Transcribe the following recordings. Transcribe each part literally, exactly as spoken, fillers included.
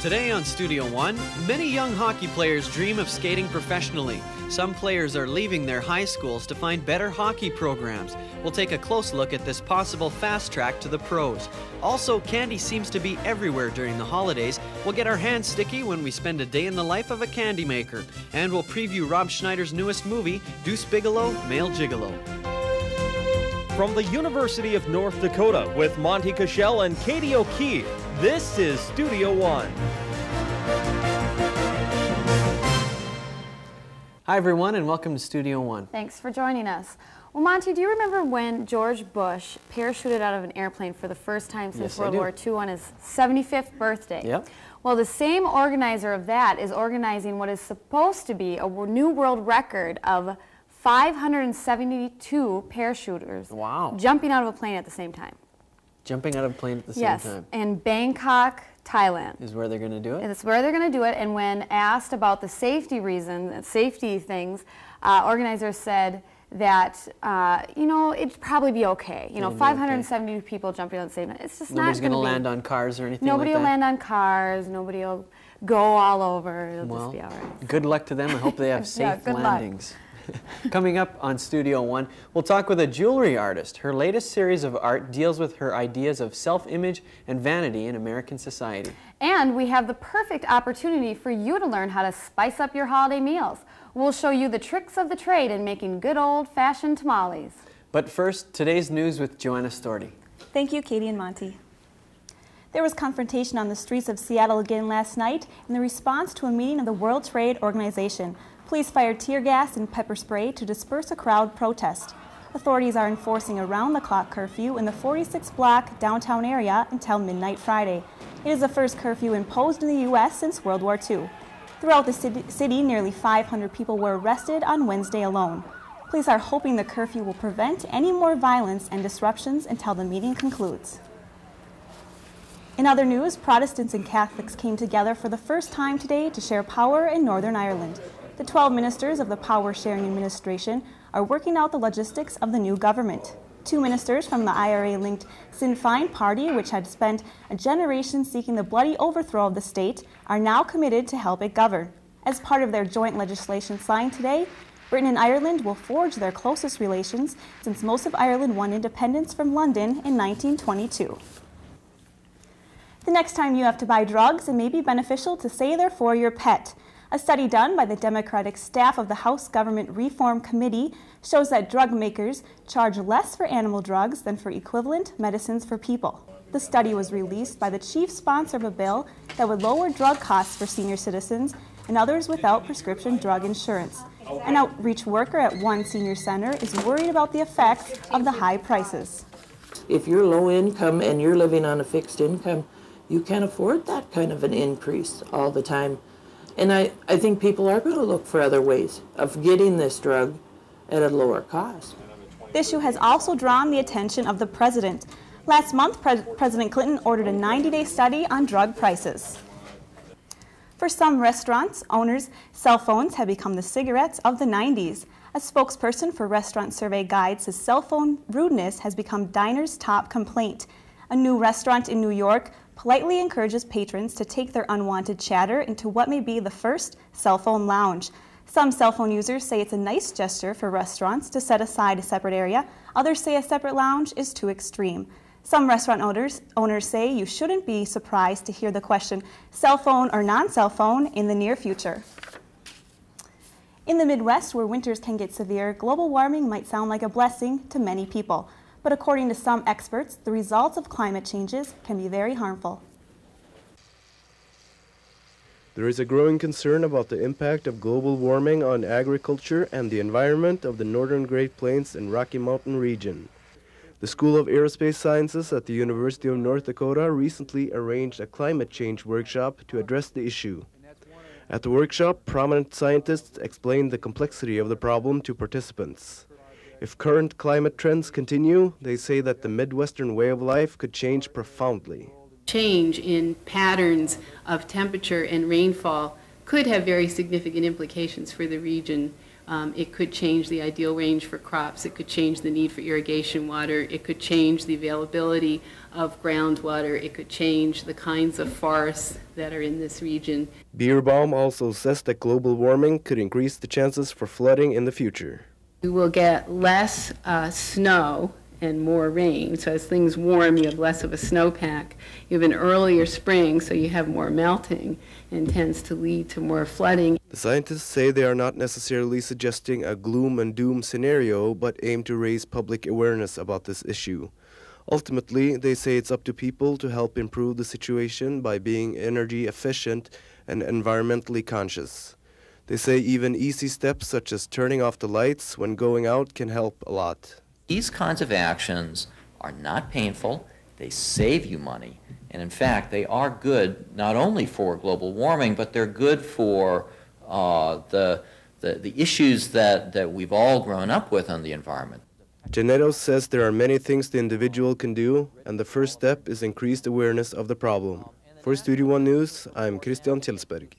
Today on Studio One, many young hockey players dream of skating professionally. Some players are leaving their high schools to find better hockey programs. We'll take a close look at this possible fast track to the pros. Also, candy seems to be everywhere during the holidays. We'll get our hands sticky when we spend a day in the life of a candy maker. And we'll preview Rob Schneider's newest movie, Deuce Bigalow, Male Gigolo. From the University of North Dakota with Monty Cashel and Katie O'Keefe, this is Studio One. Hi everyone and welcome to Studio One. Thanks for joining us. Well, Monty, do you remember when George Bush parachuted out of an airplane for the first time since Yes, World War Two on his seventy-fifth birthday? Yep. Well, the same organizer of that is organizing what is supposed to be a new world record of five hundred seventy-two parachuters Wow. jumping out of a plane at the same time. Jumping out of a plane at the same yes, time. in Bangkok, Thailand. Is where they're going to do it? That's where they're going to do it. And when asked about the safety reason, safety things, uh, organizers said that, uh, you know, it'd probably be okay. You know, five hundred seventy okay. people jumping at the same time. It's just Nobody's not going to land on cars or anything Nobody like that? will land on cars. Nobody will go all over. It'll well, just be all right. Good luck to them. I hope they have safe yeah, good landings. Coming up on Studio One, we'll talk with a jewelry artist. Her latest series of art deals with her ideas of self-image and vanity in American society. And we have the perfect opportunity for you to learn how to spice up your holiday meals. We'll show you the tricks of the trade in making good old-fashioned tamales. But first, today's news with Joanna Storti. Thank you, Katie and Monty. There was confrontation on the streets of Seattle again last night in the response to a meeting of the World Trade Organization. Police fired tear gas and pepper spray to disperse a crowd protest. Authorities are enforcing a round-the-clock curfew in the forty-six block downtown area until midnight Friday. It is the first curfew imposed in the U S since World War Two. Throughout the city, nearly five hundred people were arrested on Wednesday alone. Police are hoping the curfew will prevent any more violence and disruptions until the meeting concludes. In other news, Protestants and Catholics came together for the first time today to share power in Northern Ireland. The twelve ministers of the Power Sharing Administration are working out the logistics of the new government. Two ministers from the I R A-linked Sinn Féin party, which had spent a generation seeking the bloody overthrow of the state, are now committed to help it govern. As part of their joint legislation signed today, Britain and Ireland will forge their closest relations since most of Ireland won independence from London in nineteen twenty-two. The next time you have to buy drugs, it may be beneficial to say they're for your pet. A study done by the Democratic staff of the House Government Reform Committee shows that drug makers charge less for animal drugs than for equivalent medicines for people. The study was released by the chief sponsor of a bill that would lower drug costs for senior citizens and others without prescription drug insurance. An outreach worker at one senior center is worried about the effects of the high prices. If you're low income and you're living on a fixed income, you can't afford that kind of an increase all the time. And I, I think people are going to look for other ways of getting this drug at a lower cost. The issue has also drawn the attention of the president. Last month, Pre- President Clinton ordered a ninety-day study on drug prices. For some restaurants, owners, cell phones have become the cigarettes of the nineties. A spokesperson for Restaurant Survey Guide says cell phone rudeness has become diners' top complaint. A new restaurant in New York politely encourages patrons to take their unwanted chatter into what may be the first cell phone lounge. Some cell phone users say it's a nice gesture for restaurants to set aside a separate area. Others say a separate lounge is too extreme. Some restaurant owners, owners say you shouldn't be surprised to hear the question, cell phone or non-cell phone, in the near future. In the Midwest, where winters can get severe, global warming might sound like a blessing to many people. But according to some experts, the results of climate changes can be very harmful. There is a growing concern about the impact of global warming on agriculture and the environment of the northern Great Plains and Rocky Mountain region. The School of Aerospace Sciences at the University of North Dakota recently arranged a climate change workshop to address the issue. At the workshop, prominent scientists explained the complexity of the problem to participants. If current climate trends continue, they say that the Midwestern way of life could change profoundly. Change in patterns of temperature and rainfall could have very significant implications for the region. Um, it could change the ideal range for crops. It could change the need for irrigation water. It could change the availability of groundwater. It could change the kinds of forests that are in this region. Bierbaum also says that global warming could increase the chances for flooding in the future. We will get less uh, snow and more rain. So as things warm, you have less of a snowpack. You have an earlier spring, so you have more melting, and tends to lead to more flooding. The scientists say they are not necessarily suggesting a gloom and doom scenario, but aim to raise public awareness about this issue. Ultimately, they say it's up to people to help improve the situation by being energy efficient and environmentally conscious. They say even easy steps such as turning off the lights when going out can help a lot. These kinds of actions are not painful, they save you money, and in fact they are good not only for global warming, but they're good for uh, the, the, the issues that, that we've all grown up with on the environment. Genetically says there are many things the individual can do, and the first step is increased awareness of the problem. For Studio One News, I'm Christian Kjelsberg.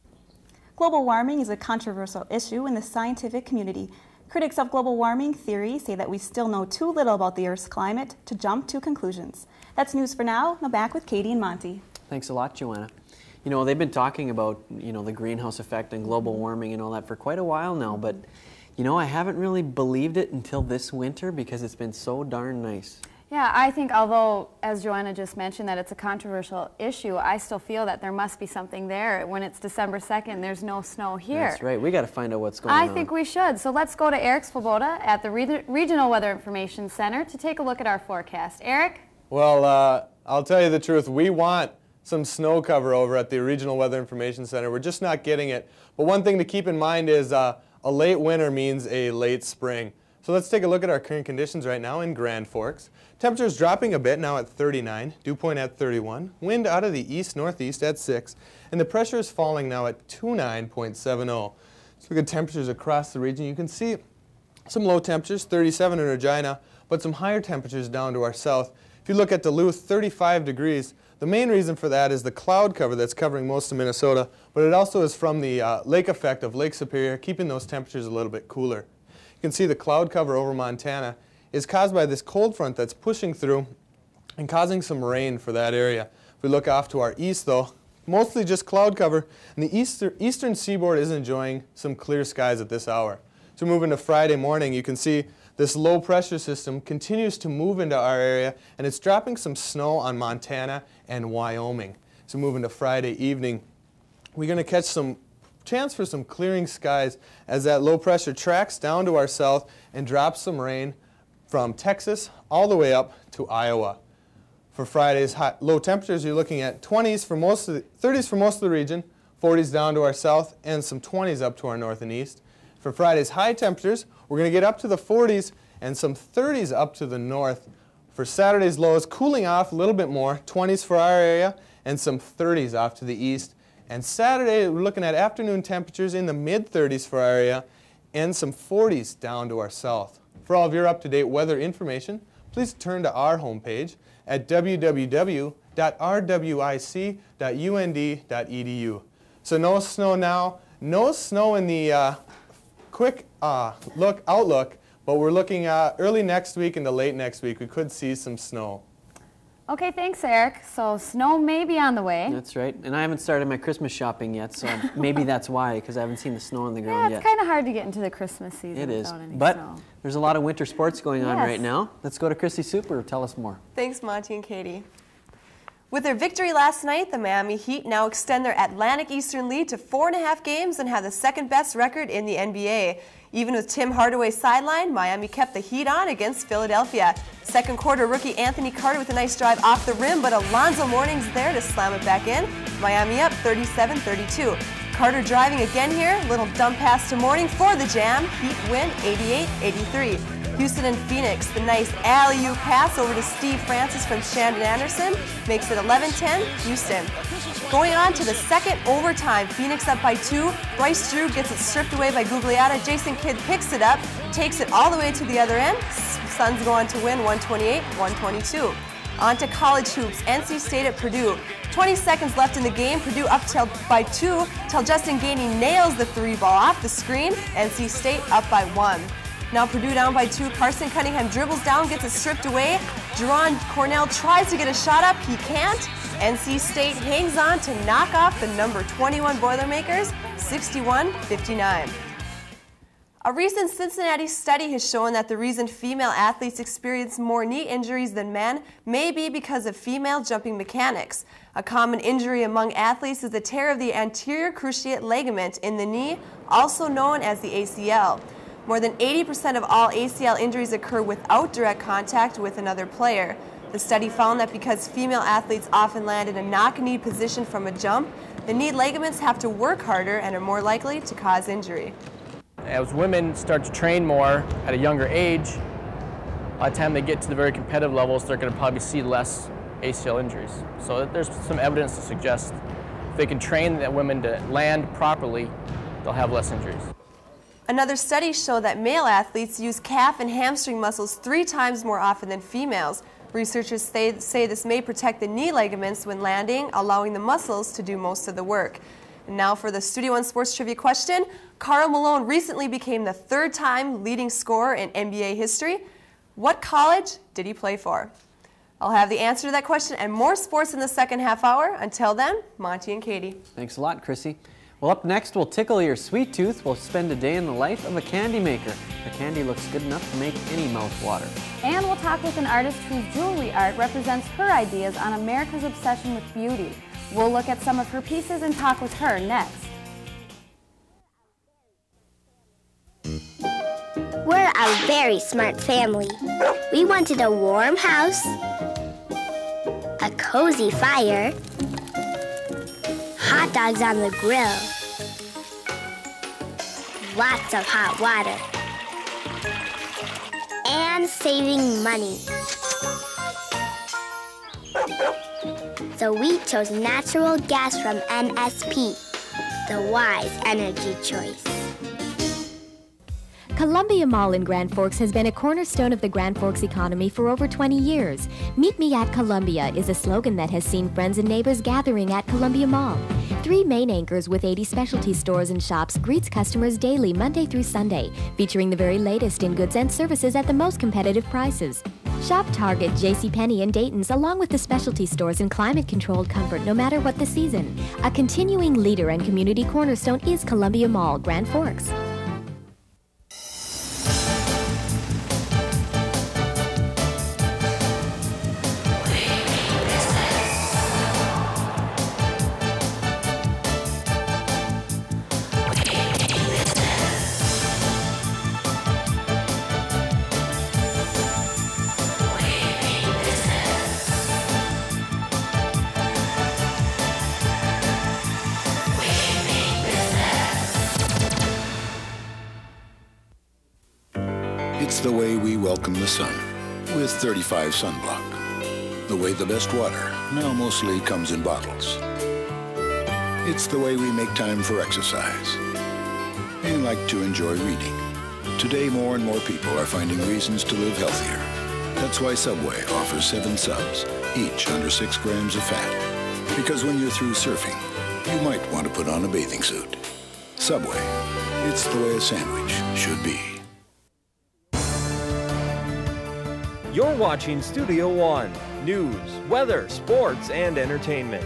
Global warming is a controversial issue in the scientific community. Critics of global warming theory say that we still know too little about the Earth's climate to jump to conclusions. That's news for now. Now back with Katie and Monty. Thanks a lot, Joanna. You know, they've been talking about, you know, the greenhouse effect and global warming and all that for quite a while now, but, you know, I haven't really believed it until this winter because it's been so darn nice. Yeah, I think although, as Joanna just mentioned, that it's a controversial issue, I still feel that there must be something there. When it's December second, there's no snow here. That's right. We got to find out what's going I on. I think we should. So let's go to Eric Svoboda at the Re Regional Weather Information Center to take a look at our forecast. Eric? Well, uh, I'll tell you the truth. We want some snow cover over at the Regional Weather Information Center. We're just not getting it. But one thing to keep in mind is uh, a late winter means a late spring. So let's take a look at our current conditions right now in Grand Forks. Temperatures dropping a bit now at thirty-nine, dew point at thirty-one, wind out of the east-northeast at six, and the pressure is falling now at twenty-nine point seven zero. So look at temperatures across the region. You can see some low temperatures, thirty-seven in Regina, but some higher temperatures down to our south. If you look at Duluth, thirty-five degrees. The main reason for that is the cloud cover that's covering most of Minnesota, but it also is from the uh, lake effect of Lake Superior, keeping those temperatures a little bit cooler. You can see the cloud cover over Montana is caused by this cold front that's pushing through and causing some rain for that area. If we look off to our east, though, mostly just cloud cover, and the easter, eastern seaboard is enjoying some clear skies at this hour. So moving to Friday morning, you can see this low pressure system continues to move into our area, and it's dropping some snow on Montana and Wyoming. So moving to Friday evening, we're going to catch some chance for some clearing skies as that low pressure tracks down to our south and drops some rain from Texas all the way up to Iowa. For Friday's high, low temperatures, you're looking at twenties for most of the, thirties for most of the region, forties down to our south, and some twenties up to our north and east. For Friday's high temperatures, we're going to get up to the forties and some thirties up to the north. For Saturday's lows, cooling off a little bit more, twenties for our area and some thirties off to the east. And Saturday, we're looking at afternoon temperatures in the mid thirties for our area and some forties down to our south. For all of your up-to-date weather information, please turn to our homepage at w w w dot r w i c dot u n d dot e d u. So no snow now, no snow in the uh, quick uh, look outlook, but we're looking uh, early next week into late next week. We could see some snow. Okay, thanks, Eric. So snow may be on the way. That's right. And I haven't started my Christmas shopping yet, so maybe that's why, because I haven't seen the snow on the ground yeah, yet. it's kind of hard to get into the Christmas season It is. without any But snow. there's a lot of winter sports going on Yes. right now. Let's go to Christy Super. Tell us more. Thanks, Monty and Katie. With their victory last night, the Miami Heat now extend their Atlantic Eastern lead to four and a half games and have the second best record in the N B A. Even with Tim Hardaway sidelined, Miami kept the heat on against Philadelphia. Second quarter rookie Anthony Carter with a nice drive off the rim, but Alonzo Mourning's there to slam it back in. Miami up thirty-seven thirty-two. Carter driving again here, little dump pass to Mourning for the jam. Heat win eighty-eight eighty-three. Houston and Phoenix, the nice alley-oop pass over to Steve Francis from Shandon Anderson makes it eleven ten Houston. Going on to the second overtime, Phoenix up by two. Bryce Drew gets it stripped away by Gugliotta. Jason Kidd picks it up, takes it all the way to the other end. Suns go on to win one twenty-eight one twenty-two. On to college hoops. N C State at Purdue. twenty seconds left in the game. Purdue up till by two till Justin Gainey nails the three ball off the screen. N C State up by one. Now Purdue down by two. Carson Cunningham dribbles down, gets it stripped away. Jerron Cornell tries to get a shot up. He can't. N C State hangs on to knock off the number twenty-one Boilermakers, sixty-one fifty-nine. A recent Cincinnati study has shown that the reason female athletes experience more knee injuries than men may be because of female jumping mechanics. A common injury among athletes is the tear of the anterior cruciate ligament in the knee, also known as the A C L. More than eighty percent of all A C L injuries occur without direct contact with another player. The study found that because female athletes often land in a knock-knee position from a jump, the knee ligaments have to work harder and are more likely to cause injury. As women start to train more at a younger age, by the time they get to the very competitive levels, they're going to probably see less A C L injuries. So there's some evidence to suggest if they can train the women to land properly, they'll have less injuries. Another study showed that male athletes use calf and hamstring muscles three times more often than females. Researchers say, say this may protect the knee ligaments when landing, allowing the muscles to do most of the work. And now for the Studio One Sports Trivia question. Karl Malone recently became the third time leading scorer in N B A history. What college did he play for? I'll have the answer to that question and more sports in the second half hour. Until then, Monty and Katie. Thanks a lot, Chrissy. Well, up next, we'll tickle your sweet tooth. We'll spend a day in the life of a candy maker. The candy looks good enough to make any mouth water. And we'll talk with an artist whose jewelry art represents her ideas on America's obsession with beauty. We'll look at some of her pieces and talk with her next. We're a very smart family. We wanted a warm house, a cozy fire, hot dogs on the grill, lots of hot water, and saving money. So we chose natural gas from N S P, the wise energy choice. Columbia Mall in Grand Forks has been a cornerstone of the Grand Forks economy for over twenty years. Meet me at Columbia is a slogan that has seen friends and neighbors gathering at Columbia Mall. Three main anchors with eighty specialty stores and shops greets customers daily, Monday through Sunday, featuring the very latest in goods and services at the most competitive prices. Shop Target, JCPenney, and Dayton's along with the specialty stores in climate-controlled comfort no matter what the season. A continuing leader and community cornerstone is Columbia Mall, Grand Forks. It's the way we welcome the sun with thirty-five sunblock. The way the best water now mostly comes in bottles. It's the way we make time for exercise and like to enjoy reading. Today, more and more people are finding reasons to live healthier. That's why Subway offers seven subs, each under six grams of fat. Because when you're through surfing, you might want to put on a bathing suit. Subway, it's the way a sandwich should be. You're watching Studio One. News, weather, sports, and entertainment.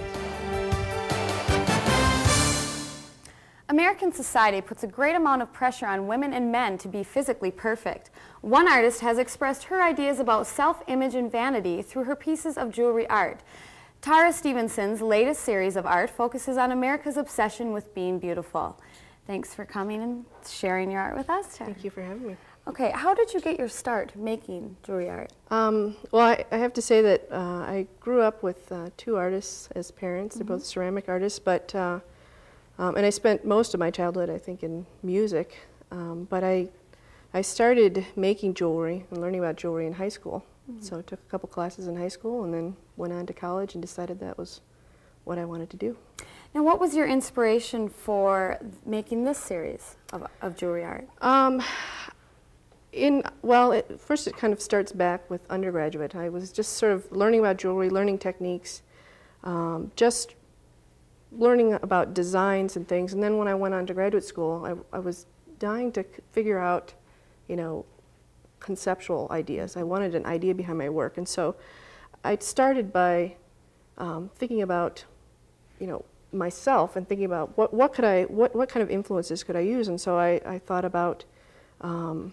American society puts a great amount of pressure on women and men to be physically perfect. One artist has expressed her ideas about self-image and vanity through her pieces of jewelry art. Tara Stephenson's latest series of art focuses on America's obsession with being beautiful. Thanks for coming and sharing your art with us, Tara. Thank you for having me. Okay, how did you get your start making jewelry art? Um, well, I, I have to say that uh, I grew up with uh, two artists as parents. They're mm-hmm. both ceramic artists, but uh, um, and I spent most of my childhood, I think, in music. Um, but I, I started making jewelry and learning about jewelry in high school. Mm-hmm. So I took a couple classes in high school and then went on to college and decided that was what I wanted to do. Now, what was your inspiration for making this series of, of jewelry art? Um, in, well, it, first it kind of starts back with undergraduate. I was just sort of learning about jewelry, learning techniques, um, just learning about designs and things. And then when I went on to graduate school, I, I was dying to c- figure out, you know, conceptual ideas. I wanted an idea behind my work. And so I started by um, thinking about, you know, myself and thinking about what, what could I, what, what kind of influences could I use? And so I, I thought about um,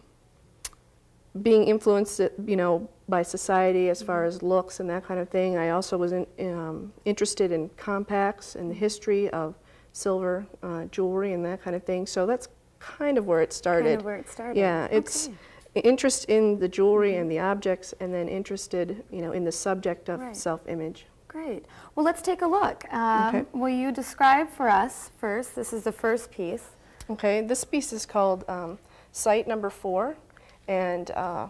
being influenced, you know, by society as far as looks and that kind of thing. I also was in, um, interested in compacts and the history of silver uh, jewelry and that kind of thing. So that's kind of where it started. Kind of where it started. Yeah, it's okay. interest in the jewelry mm-hmm. and the objects, and then interested, you know, in the subject of right. self-image. Great. Well, let's take a look. Um, okay. Will you describe for us first? This is the first piece. Okay. This piece is called um, Site Number Four, and uh,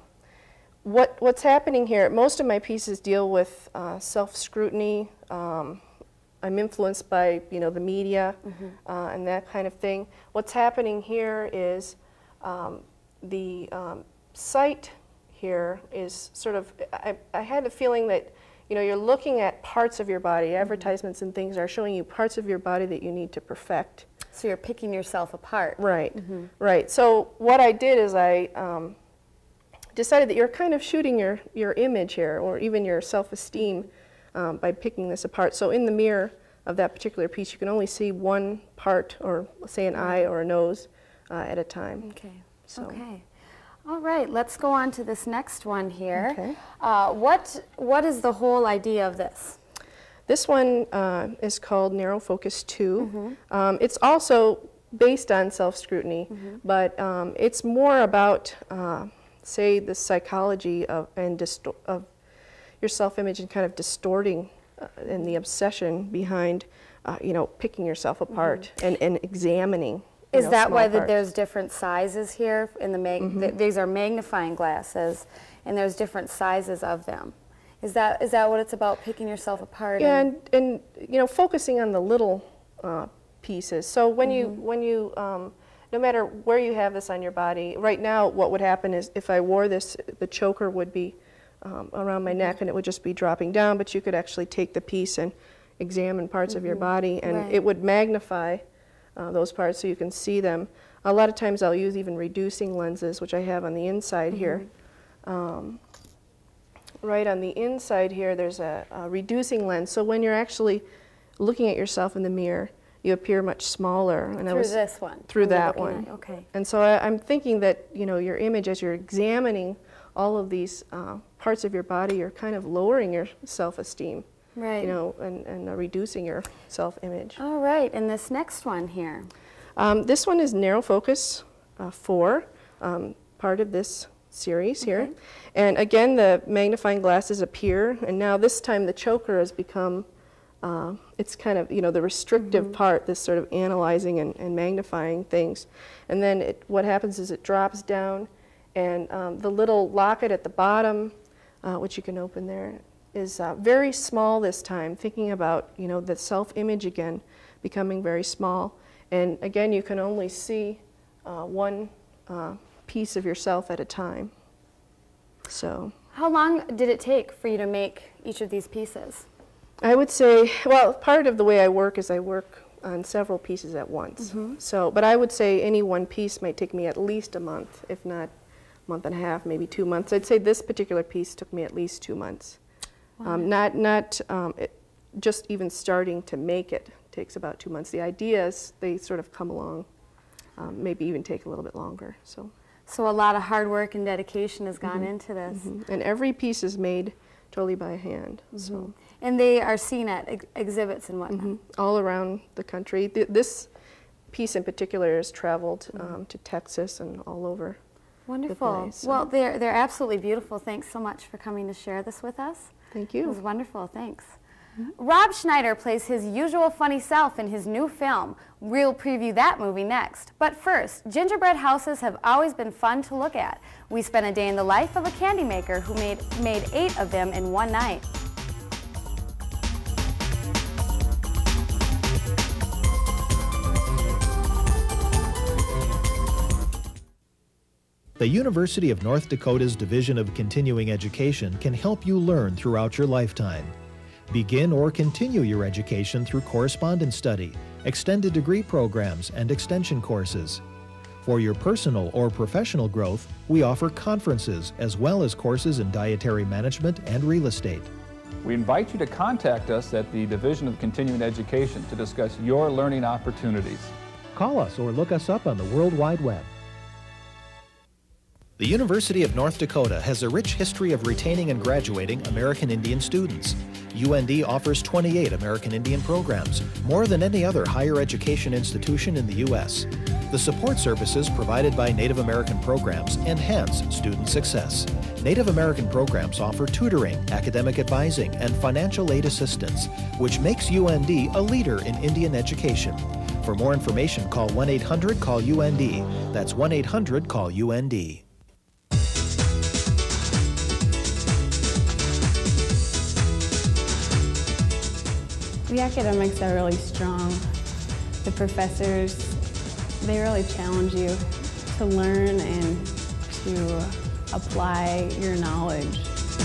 what what's happening here? Most of my pieces deal with uh, self-scrutiny. Um, I'm influenced by, you know, the media mm-hmm. uh, and that kind of thing. What's happening here is um, the um, site here is sort of. I, I had a feeling that, you know, you're looking at parts of your body. Advertisements and things are showing you parts of your body that you need to perfect. So you're picking yourself apart. Right, mm-hmm. right. So what I did is I um, decided that you're kind of shooting your, your image here, or even your self-esteem, um, by picking this apart. So in the mirror of that particular piece, you can only see one part, or say an eye or a nose, uh, at a time. Okay. So. Okay. All right, let's go on to this next one here. Okay. Uh, what What is the whole idea of this? This one uh, is called Narrow Focus two. Mm-hmm. Um, it's also based on self-scrutiny, mm-hmm. but um, it's more about, uh, say, the psychology of and disto- of your self-image and kind of distorting uh, and the obsession behind, uh, you know, picking yourself apart mm-hmm. and, and examining. Is know, that why that that there's different sizes here in the mag- mm-hmm. th- these are magnifying glasses, and there's different sizes of them. Is that is that what it's about, picking yourself apart? Yeah, and, and, and you know, focusing on the little uh, pieces. So when mm-hmm. you when you um, no matter where you have this on your body, right now what would happen is if I wore this, the choker would be um, around my neck and it would just be dropping down. But you could actually take the piece and examine parts mm-hmm. of your body, and right. it would magnify Uh, those parts so you can see them. A lot of times I'll use even reducing lenses, which I have on the inside mm-hmm. here. Um, right on the inside here, there's a, a reducing lens. So when you're actually looking at yourself in the mirror, you appear much smaller. And through I was, this one? Through You're that looking one. at, okay. And so I, I'm thinking that, you know, your image, as you're examining all of these uh, parts of your body, you're kind of lowering your self-esteem. Right. You know, and, and uh, reducing your self-image. All right, and this next one here. Um, this one is Narrow Focus uh, four, um, part of this series okay. here. And again, the magnifying glasses appear, and now this time the choker has become, uh, it's kind of, you know, the restrictive mm-hmm. part, this sort of analyzing and, and magnifying things. And then it, what happens is it drops down, and um, the little locket at the bottom, uh, which you can open there, is uh, very small this time, thinking about, you know, the self-image again becoming very small. And again, you can only see uh, one uh, piece of yourself at a time. So. How long did it take for you to make each of these pieces? I would say, well, part of the way I work is I work on several pieces at once. Mm-hmm. So, but I would say any one piece might take me at least a month, if not a month and a half, maybe two months. I'd say this particular piece took me at least two months. Wow. Um, not not um, it, just even starting to make it takes about two months. The ideas, they sort of come along, um, maybe even take a little bit longer. So, so a lot of hard work and dedication has gone mm-hmm. into this. Mm-hmm. And every piece is made totally by hand. Mm-hmm. So, and they are seen at ex- exhibits and whatnot. Mm-hmm. All around the country. Th- this piece in particular has traveled mm-hmm. um, to Texas and all over. Wonderful. The place, so. Well, they're they're absolutely beautiful. Thanks so much for coming to share this with us. Thank you. It was wonderful. Thanks. Mm-hmm. Rob Schneider plays his usual funny self in his new film. We'll preview that movie next. But first, gingerbread houses have always been fun to look at. We spent a day in the life of a candy maker who made made eight of them in one night. The University of North Dakota's Division of Continuing Education can help you learn throughout your lifetime. Begin or continue your education through correspondence study, extended degree programs, and extension courses. For your personal or professional growth, we offer conferences as well as courses in dietary management and real estate. We invite you to contact us at the Division of Continuing Education to discuss your learning opportunities. Call us or look us up on the World Wide Web. The University of North Dakota has a rich history of retaining and graduating American Indian students. U N D offers twenty-eight American Indian programs, more than any other higher education institution in the U S The support services provided by Native American programs enhance student success. Native American programs offer tutoring, academic advising, and financial aid assistance, which makes U N D a leader in Indian education. For more information, call one eight hundred call U N D. That's one eight hundred call U N D. The academics are really strong. The professors, they really challenge you to learn and to apply your knowledge.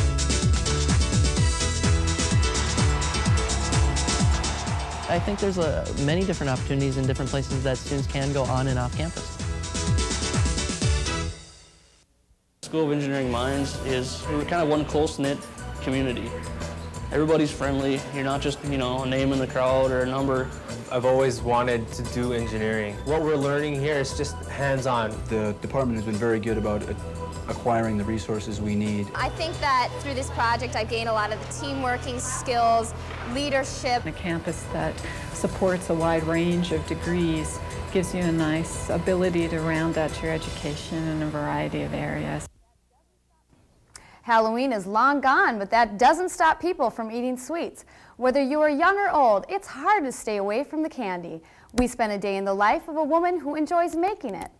I think there's a, many different opportunities in different places that students can go on and off campus. School of Engineering Mines is we're kind of one close-knit community. Everybody's friendly. You're not just, you know, a name in the crowd or a number. I've always wanted to do engineering. What we're learning here is just hands-on. The department has been very good about acquiring the resources we need. I think that through this project I've gained a lot of the team working skills, leadership. A campus that supports a wide range of degrees gives you a nice ability to round out your education in a variety of areas. Halloween is long gone, but that doesn't stop people from eating sweets. Whether you are young or old, it's hard to stay away from the candy. We spent a day in the life of a woman who enjoys making it.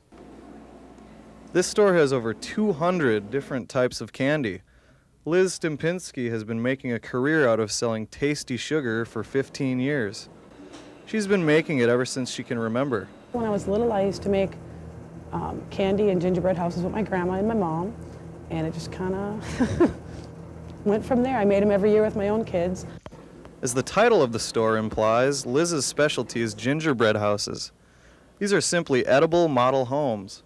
This store has over two hundred different types of candy. Liz Stephenson has been making a career out of selling tasty sugar for fifteen years. She's been making it ever since she can remember. When I was little, I used to make um, candy and gingerbread houses with my grandma and my mom. And it just kind of went from there. I made them every year with my own kids. As the title of the store implies, Liz's specialty is gingerbread houses. These are simply edible model homes.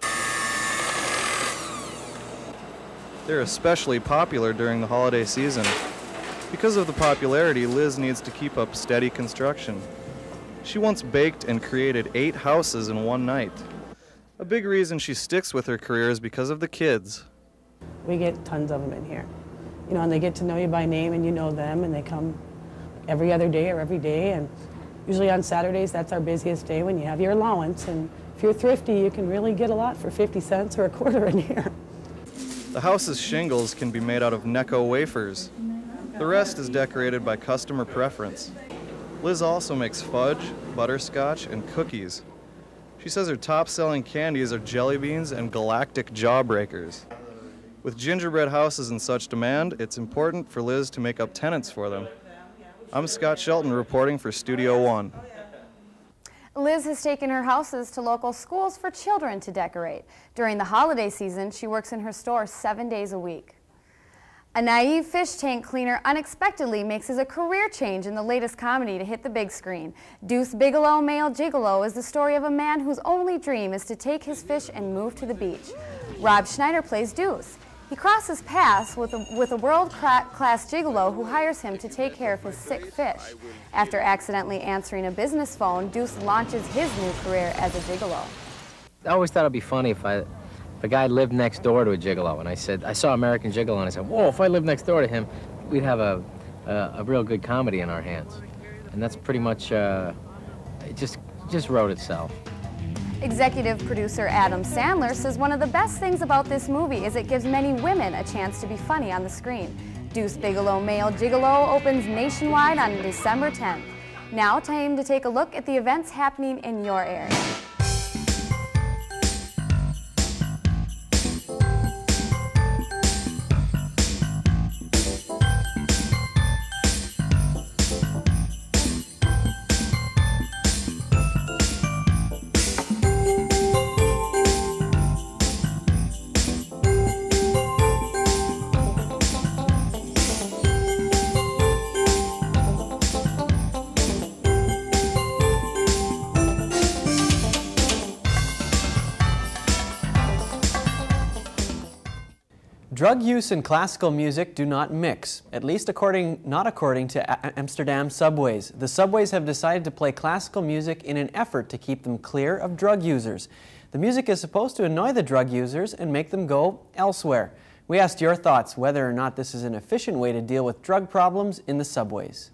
They're especially popular during the holiday season. Because of the popularity, Liz needs to keep up steady construction. She once baked and created eight houses in one night. A big reason she sticks with her career is because of the kids. We get tons of them in here. You know, and they get to know you by name and you know them, and they come every other day or every day. And usually on Saturdays, that's our busiest day when you have your allowance. And if you're thrifty, you can really get a lot for fifty cents or a quarter in here. The house's shingles can be made out of Necco wafers. The rest is decorated by customer preference. Liz also makes fudge, butterscotch, and cookies. She says her top-selling candies are jelly beans and galactic jawbreakers. With gingerbread houses in such demand, it's important for Liz to make up tenants for them. I'm Scott Shelton reporting for Studio One. Liz has taken her houses to local schools for children to decorate. During the holiday season, she works in her store seven days a week. A naive fish tank cleaner unexpectedly makes his a career change in the latest comedy to hit the big screen. Deuce Bigalow, Male Gigolo is the story of a man whose only dream is to take his fish and move to the beach. Rob Schneider plays Deuce. He crosses paths with a, with a world-class gigolo who hires him to take care of his sick fish. After accidentally answering a business phone, Deuce launches his new career as a gigolo. I always thought it'd be funny if I, if a guy lived next door to a gigolo, and I said, I saw American Gigolo, and I said, whoa, if I lived next door to him, we'd have a, a, a real good comedy in our hands. And that's pretty much, uh, it just, just wrote itself. Executive producer Adam Sandler says one of the best things about this movie is it gives many women a chance to be funny on the screen. Deuce Bigalow, Male Gigolo opens nationwide on December tenth. Now, time to take a look at the events happening in your area. Drug use and classical music do not mix, at least according, not according to A- Amsterdam subways. The subways have decided to play classical music in an effort to keep them clear of drug users. The music is supposed to annoy the drug users and make them go elsewhere. We asked your thoughts whether or not this is an efficient way to deal with drug problems in the subways.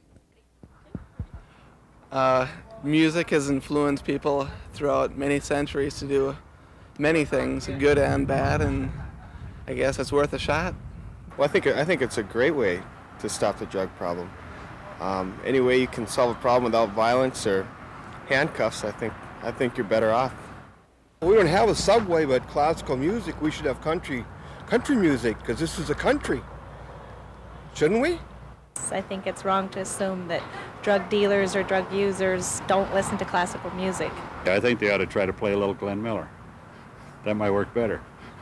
Uh, music has influenced people throughout many centuries to do many things, good and bad, and I guess it's worth a shot. Well, I think I think it's a great way to stop the drug problem. Um, any way you can solve a problem without violence or handcuffs, I think I think you're better off. We don't have a subway, but classical music. We should have country country music because this is a country, shouldn't we? I think it's wrong to assume that drug dealers or drug users don't listen to classical music. I think they ought to try to play a little Glenn Miller. That might work better.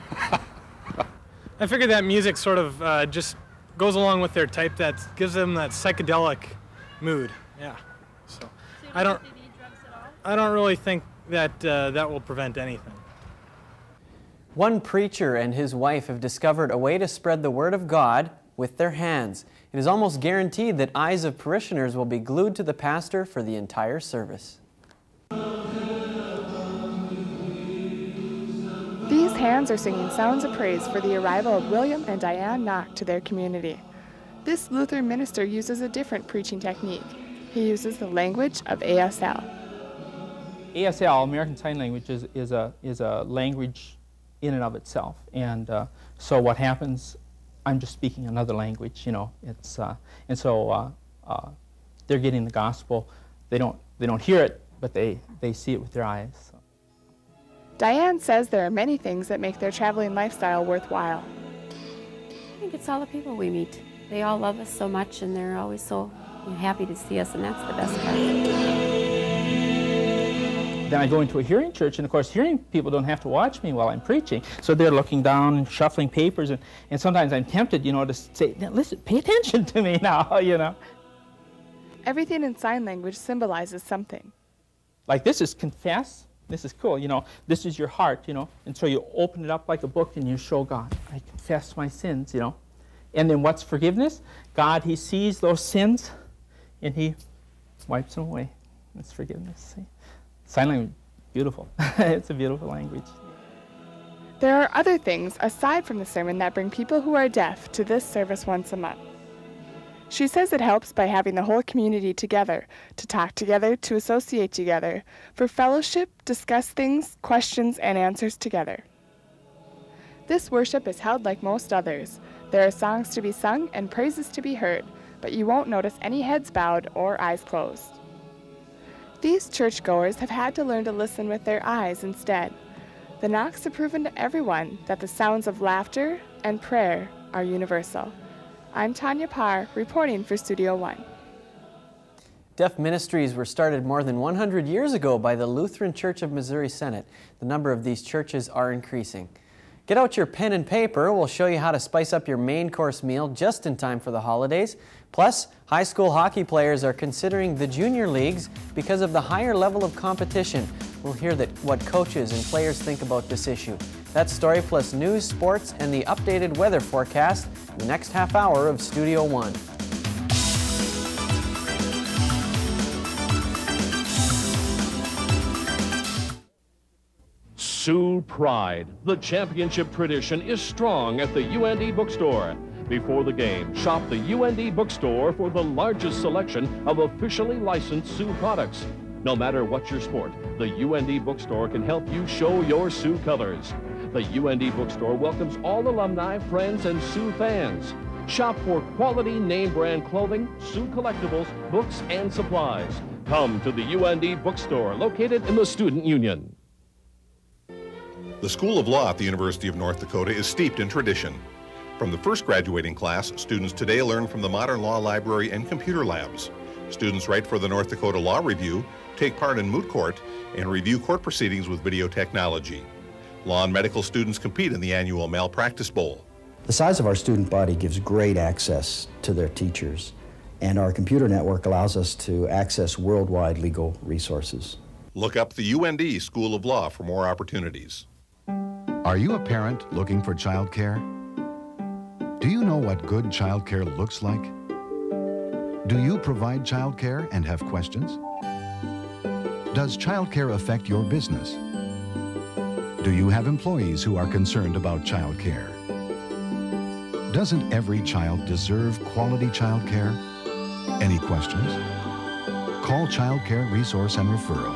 I figure that music sort of uh, just goes along with their type, that gives them that psychedelic mood. Yeah. So I don't. I don't really think that uh, that will prevent anything. One preacher and his wife have discovered a way to spread the word of God with their hands. It is almost guaranteed that eyes of parishioners will be glued to the pastor for the entire service. These hands are singing sounds of praise for the arrival of William and Diane Knock to their community. This Lutheran minister uses a different preaching technique. He uses the language of A S L. A S L, American Sign Language, is, is, a, is a language in and of itself. And uh, so what happens, I'm just speaking another language, you know. It's, uh, and so uh, uh, they're getting the gospel. They don't, they don't hear it, but they, they see it with their eyes. So. Diane says there are many things that make their traveling lifestyle worthwhile. I think it's all the people we meet. They all love us so much, and they're always so happy to see us, and that's the best part. Then I go into a hearing church, and of course hearing people don't have to watch me while I'm preaching, so they're looking down and shuffling papers, and, and sometimes I'm tempted, you know, to say, listen, pay attention to me now, you know. Everything in sign language symbolizes something. Like this is confess. This is cool, you know, this is your heart, you know, and so you open it up like a book and you show God, I confess my sins, you know. And then what's forgiveness? God, he sees those sins and he wipes them away. That's forgiveness. See? Sign language, beautiful. It's a beautiful language. There are other things aside from the sermon that bring people who are deaf to this service once a month. She says it helps by having the whole community together, to talk together, to associate together, for fellowship, discuss things, questions, and answers together. This worship is held like most others. There are songs to be sung and praises to be heard, but you won't notice any heads bowed or eyes closed. These churchgoers have had to learn to listen with their eyes instead. The knocks have proven to everyone that the sounds of laughter and prayer are universal. I'm Tanya Parr, reporting for Studio One. Deaf ministries were started more than one hundred years ago by the Lutheran Church of Missouri Synod. The number of these churches are increasing. Get out your pen and paper. We'll show you how to spice up your main course meal just in time for the holidays. Plus, high school hockey players are considering the junior leagues because of the higher level of competition. We'll hear that what coaches and players think about this issue. That story plus news, sports, and the updated weather forecast in the next half hour of Studio One. Sioux Pride, the championship tradition, is strong at the U N D bookstore. Before the game, shop the U N D bookstore for the largest selection of officially licensed Sioux products. No matter what your sport, the U N D bookstore can help you show your Sioux colors. The U N D bookstore welcomes all alumni, friends, and Sioux fans. Shop for quality name brand clothing, Sioux collectibles, books, and supplies. Come to the U N D bookstore located in the Student Union. The School of Law at the University of North Dakota is steeped in tradition. From the first graduating class, students today learn from the Modern Law Library and computer labs. Students write for the North Dakota Law Review, take part in moot court, and review court proceedings with video technology. Law and medical students compete in the annual Malpractice Bowl. The size of our student body gives great access to their teachers, and our computer network allows us to access worldwide legal resources. Look up the U N D School of Law for more opportunities. Are you a parent looking for childcare? Do you know what good childcare looks like? Do you provide childcare and have questions? Does childcare affect your business? Do you have employees who are concerned about childcare? Doesn't every child deserve quality childcare? Any questions? Call Child Care Resource and Referral.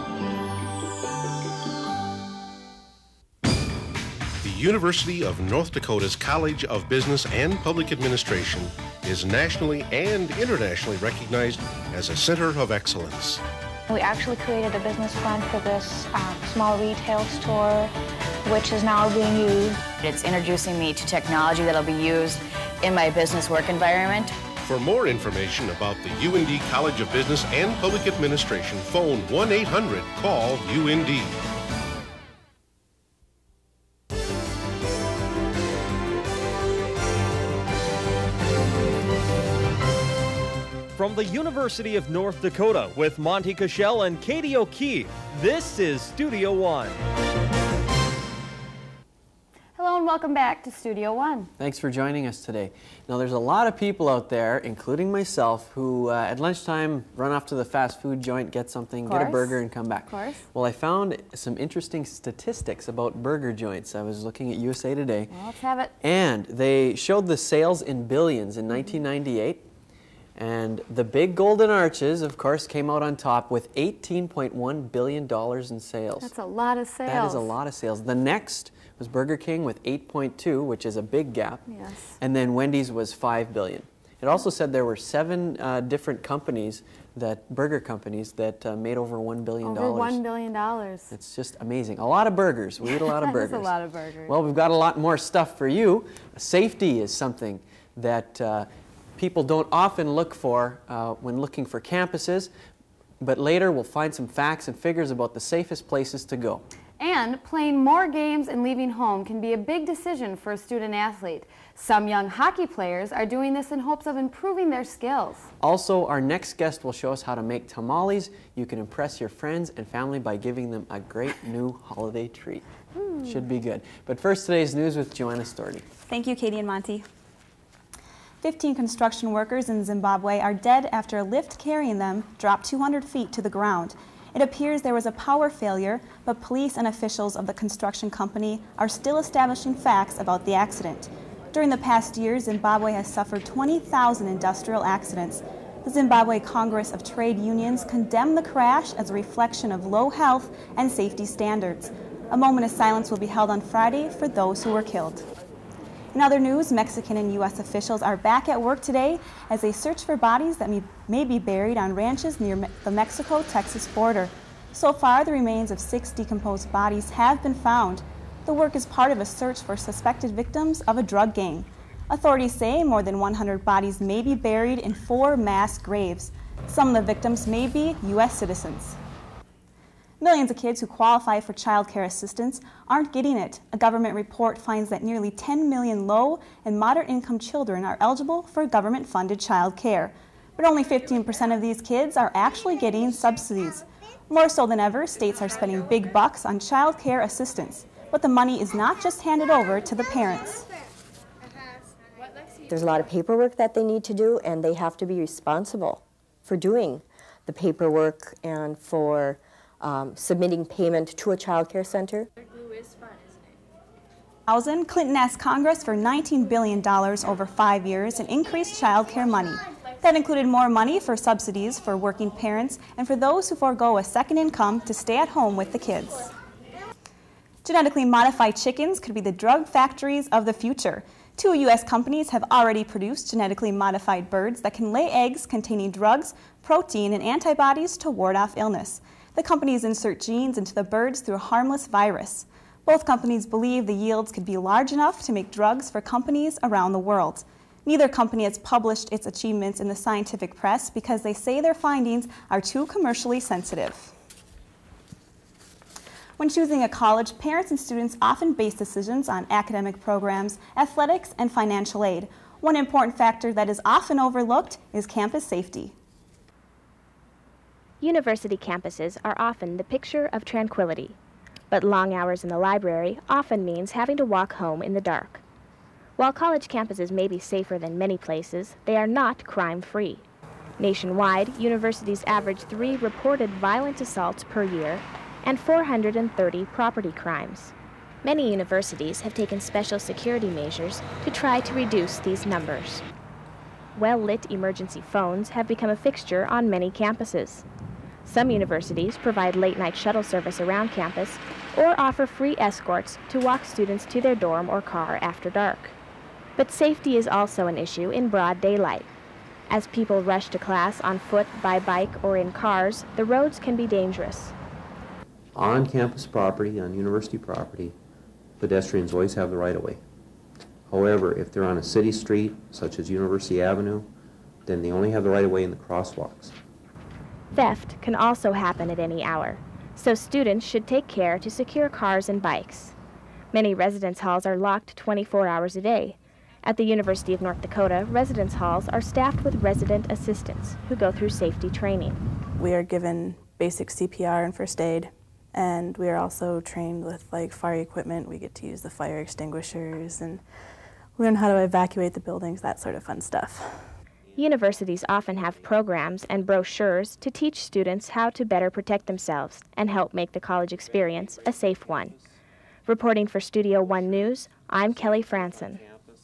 The University of North Dakota's College of Business and Public Administration is nationally and internationally recognized as a center of excellence. We actually created a business plan for this um, small retail store, which is now being used. It's introducing me to technology that'll be used in my business work environment. For more information about the U N D College of Business and Public Administration, phone one eight hundred call U N D. From the University of North Dakota with Monty Cashel and Katie O'Keefe, this is Studio One. Hello and welcome back to Studio One. Thanks for joining us today. Now there's a lot of people out there, including myself, who uh, at lunchtime run off to the fast food joint, get something, get a burger and come back. Of course. Well, I found some interesting statistics about burger joints. I was looking at U S A Today. Well, let's have it. And they showed the sales in billions in nineteen ninety-eight. And the big golden arches, of course, came out on top with eighteen point one billion dollars in sales. That's a lot of sales. That is a lot of sales. The next was Burger King with eight point two, which is a big gap. Yes. And then Wendy's was five billion dollars. It also said there were seven uh, different companies, that burger companies, that uh, made over one billion dollars. Over one billion dollars. It's just amazing. A lot of burgers. We eat a lot of That is burgers. a lot of burgers. Well, we've got a lot more stuff for you. Safety is something that uh, people don't often look for uh, when looking for campuses, but later we'll find some facts and figures about the safest places to go. And playing more games and leaving home can be a big decision for a student athlete. Some young hockey players are doing this in hopes of improving their skills. Also, our next guest will show us how to make tamales. You can impress your friends and family by giving them a great new holiday treat. Hmm. Should be good. But first, today's news with Joanna Storty. Thank you, Katie and Monty. fifteen construction workers in Zimbabwe are dead after a lift carrying them dropped two hundred feet to the ground. It appears there was a power failure, but police and officials of the construction company are still establishing facts about the accident. During the past year, Zimbabwe has suffered twenty thousand industrial accidents. The Zimbabwe Congress of Trade Unions condemned the crash as a reflection of low health and safety standards. A moment of silence will be held on Friday for those who were killed. In other news, Mexican and U S officials are back at work today as they search for bodies that may, may be buried on ranches near me the Mexico-Texas border. So far, the remains of six decomposed bodies have been found. The work is part of a search for suspected victims of a drug gang. Authorities say more than one hundred bodies may be buried in four mass graves. Some of the victims may be U S citizens. Millions of kids who qualify for child care assistance aren't getting it. A government report finds that nearly ten million low and moderate income children are eligible for government-funded child care. But only fifteen percent of these kids are actually getting subsidies. More so than ever, states are spending big bucks on child care assistance. But the money is not just handed over to the parents. There's a lot of paperwork that they need to do, and they have to be responsible for doing the paperwork and for Um, submitting payment to a child care center. Clinton asked Congress for nineteen billion dollars over five years in increased child care money. That included more money for subsidies for working parents and for those who forego a second income to stay at home with the kids. Genetically modified chickens could be the drug factories of the future. Two U S companies have already produced genetically modified birds that can lay eggs containing drugs, protein, and antibodies to ward off illness. The companies insert genes into the birds through a harmless virus. Both companies believe the yields could be large enough to make drugs for companies around the world. Neither company has published its achievements in the scientific press because they say their findings are too commercially sensitive. When choosing a college, parents and students often base decisions on academic programs, athletics, and financial aid. One important factor that is often overlooked is campus safety. University campuses are often the picture of tranquility, but long hours in the library often means having to walk home in the dark. While college campuses may be safer than many places, they are not crime-free. Nationwide, universities average three reported violent assaults per year and four hundred thirty property crimes. Many universities have taken special security measures to try to reduce these numbers. Well-lit emergency phones have become a fixture on many campuses. Some universities provide late-night shuttle service around campus or offer free escorts to walk students to their dorm or car after dark. But safety is also an issue in broad daylight. As people rush to class on foot, by bike, or in cars, the roads can be dangerous. On campus property, on university property, pedestrians always have the right-of-way. However, if they're on a city street, such as University Avenue, then they only have the right-of-way in the crosswalks. Theft can also happen at any hour, so students should take care to secure cars and bikes. Many residence halls are locked twenty-four hours a day. At the University of North Dakota, residence halls are staffed with resident assistants who go through safety training. We are given basic C P R and first aid, and we are also trained with like fire equipment. We get to use the fire extinguishers and learn how to evacuate the buildings, that sort of fun stuff. Universities often have programs and brochures to teach students how to better protect themselves and help make the college experience a safe one. Reporting for Studio One News, I'm Kelly Franson.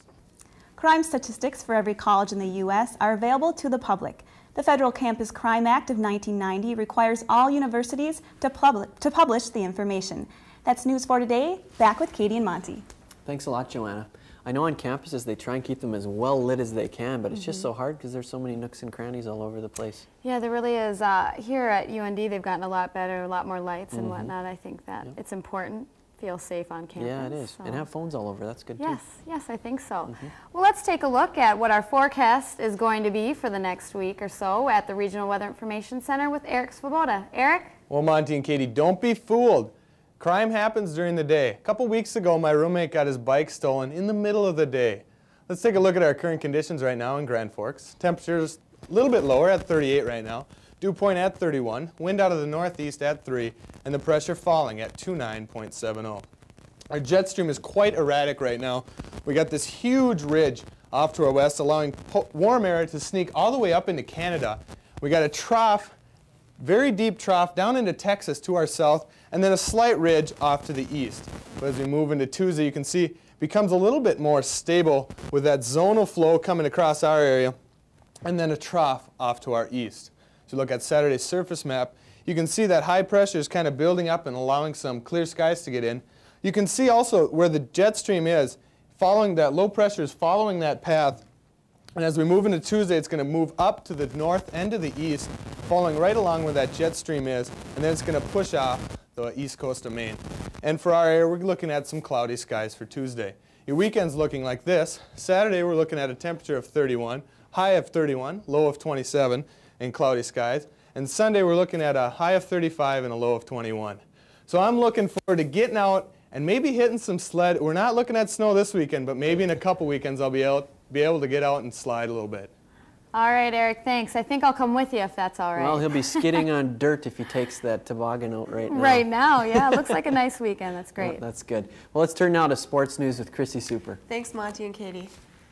Crime statistics for every college in the U S are available to the public. The Federal Campus Crime Act of nineteen ninety requires all universities to, pub- to publish the information. That's News for Today. Back with Katie and Monty. Thanks a lot, Joanna. I know on campuses they try and keep them as well lit as they can, but it's Mhm. just so hard because there's so many nooks and crannies all over the place. Yeah, there really is. Uh, here at U N D, they've gotten a lot better, a lot more lights and Mhm. whatnot. I think that Yep. it's important. Feel safe on campus. Yeah, it is. so. And have phones all over. That's good Yes, too. yes, I think so. Mhm. Well, let's take a look at what our forecast is going to be for the next week or so at the Regional Weather Information Center with Eric Svoboda. Eric? Well, Monty and Katie, don't be fooled. Crime happens during the day. A couple weeks ago, my roommate got his bike stolen in the middle of the day. Let's take a look at our current conditions right now in Grand Forks. Temperatures a little bit lower at thirty-eight right now. Dew point at thirty-one. Wind out of the northeast at three. And the pressure falling at twenty-nine point seven oh. Our jet stream is quite erratic right now. We got this huge ridge off to our west, allowing warm air to sneak all the way up into Canada. We got a trough, very deep trough, down into Texas to our south, and then a slight ridge off to the east. But as we move into Tuesday, you can see it becomes a little bit more stable with that zonal flow coming across our area, and then a trough off to our east. As you look at Saturday's surface map, you can see that high pressure is kind of building up and allowing some clear skies to get in. You can see also where the jet stream is, following that low pressure is following that path. And as we move into Tuesday, it's going to move up to the north and to the east, following right along where that jet stream is, and then it's going to push off the east coast of Maine. And for our area, we're looking at some cloudy skies for Tuesday. Your weekend's looking like this. Saturday, we're looking at a temperature of thirty-one, high of thirty-one, low of twenty-seven, and cloudy skies. And Sunday, we're looking at a high of thirty-five and a low of twenty-one. So I'm looking forward to getting out and maybe hitting some sled. We're not looking at snow this weekend, but maybe in a couple weekends I'll be able, be able to get out and slide a little bit. All right, Eric, thanks. I think I'll come with you if that's all right. Well, he'll be skidding on dirt if he takes that toboggan out right now. Right now, yeah. It looks like a nice weekend. That's great. Well, that's good. Well, let's turn now to sports news with Chrissy Super. Thanks, Monty and Katie.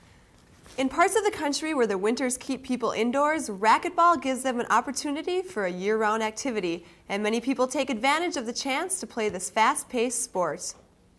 In parts of the country where the winters keep people indoors, racquetball gives them an opportunity for a year-round activity, and many people take advantage of the chance to play this fast-paced sport.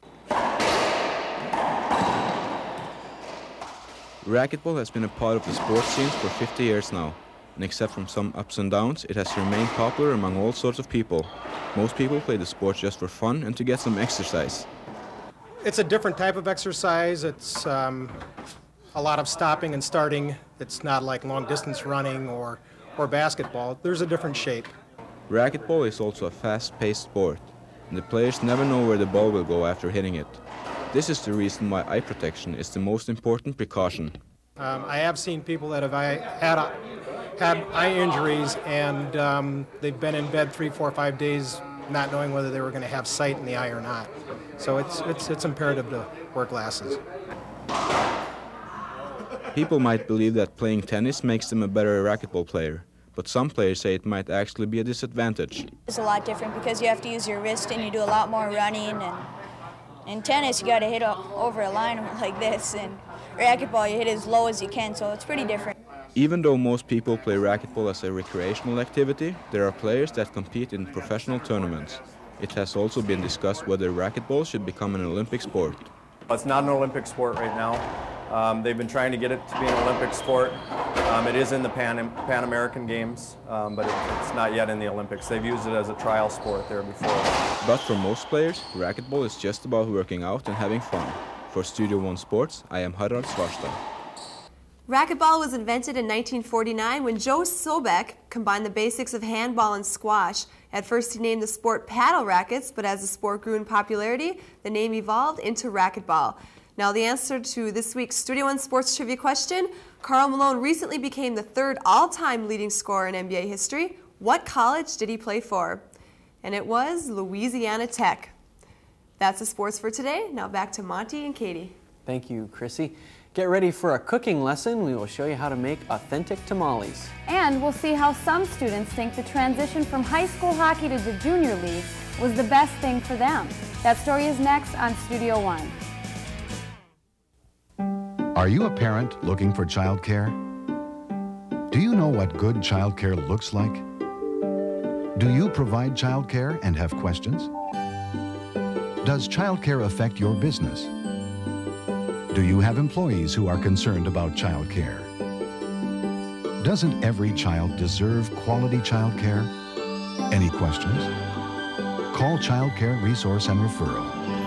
Racquetball has been a part of the sports scene for fifty years now, and except from some ups and downs, it has remained popular among all sorts of people. Most people play the sport just for fun and to get some exercise. It's a different type of exercise. It's um, a lot of stopping and starting. It's not like long-distance running or, or basketball. There's a different shape. Racquetball is also a fast-paced sport, and the players never know where the ball will go after hitting it. This is the reason why eye protection is the most important precaution. Um, I have seen people that have eye, had, uh, had eye injuries, and um, they've been in bed three, four, five days not knowing whether they were going to have sight in the eye or not. So it's, it's, it's imperative to wear glasses. People might believe that playing tennis makes them a better racquetball player, but some players say it might actually be a disadvantage. It's a lot different because you have to use your wrist and you do a lot more running, and in tennis you got to hit over a line like this, and racquetball, you hit it as low as you can, so it's pretty different. Even though most people play racquetball as a recreational activity, there are players that compete in professional tournaments. It has also been discussed whether racquetball should become an Olympic sport. It's not an Olympic sport right now. Um, they've been trying to get it to be an Olympic sport. Um, it is in the Pan, Pan American Games, um, but it, it's not yet in the Olympics. They've used it as a trial sport there before. But for most players, racquetball is just about working out and having fun. For Studio One Sports, I am Harald Svarstad. Racquetball was invented in nineteen forty-nine when Joe Sobek combined the basics of handball and squash. At first he named the sport paddle rackets, but as the sport grew in popularity, the name evolved into racquetball. Now the answer to this week's Studio One Sports Trivia question, Karl Malone recently became the third all-time leading scorer in N B A history. What college did he play for? And it was Louisiana Tech. That's the sports for today. Now back to Monty and Katie. Thank you, Chrissy. Get ready for a cooking lesson. We will show you how to make authentic tamales. And we'll see how some students think the transition from high school hockey to the junior league was the best thing for them. That story is next on Studio One. Are you a parent looking for childcare? Do you know what good childcare looks like? Do you provide childcare and have questions? Does childcare affect your business? Do you have employees who are concerned about childcare? Doesn't every child deserve quality childcare? Any questions? Call Child Care Resource and Referral.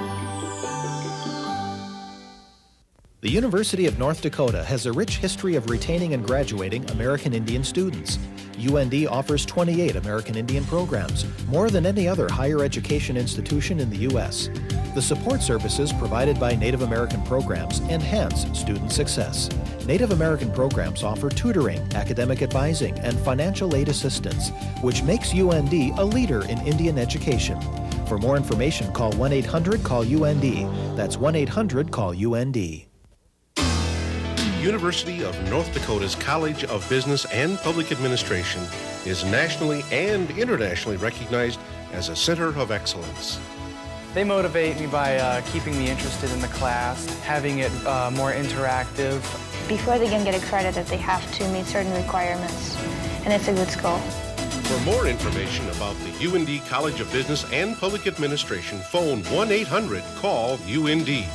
The University of North Dakota has a rich history of retaining and graduating American Indian students. U N D offers twenty-eight American Indian programs, more than any other higher education institution in the U S The support services provided by Native American programs enhance student success. Native American programs offer tutoring, academic advising, and financial aid assistance, which makes U N D a leader in Indian education. For more information, call one eight hundred call U N D. That's one eight hundred call U N D. University of North Dakota's College of Business and Public Administration is nationally and internationally recognized as a center of excellence. They motivate me by uh, keeping me interested in the class, having it uh, more interactive. Before they can get accredited, they have to meet certain requirements, and it's a good school. For more information about the U N D College of Business and Public Administration, phone one eight hundred call U N D.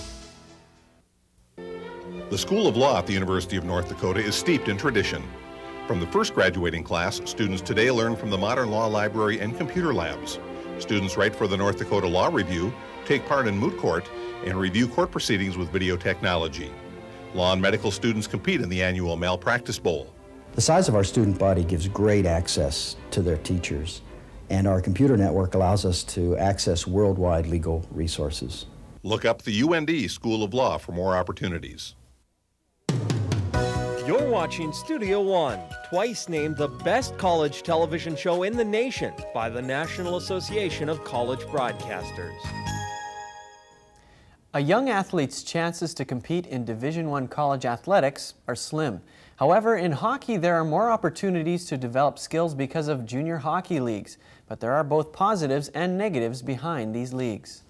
The School of Law at the University of North Dakota is steeped in tradition. From the first graduating class, students today learn from the Modern Law Library and computer labs. Students write for the North Dakota Law Review, take part in moot court, and review court proceedings with video technology. Law and medical students compete in the annual Malpractice Bowl. The size of our student body gives great access to their teachers, and our computer network allows us to access worldwide legal resources. Look up the U N D School of Law for more opportunities. You're watching Studio One, twice named the best college television show in the nation by the National Association of College Broadcasters. A young athlete's chances to compete in Division One college athletics are slim. However, in hockey, there are more opportunities to develop skills because of junior hockey leagues, but there are both positives and negatives behind these leagues.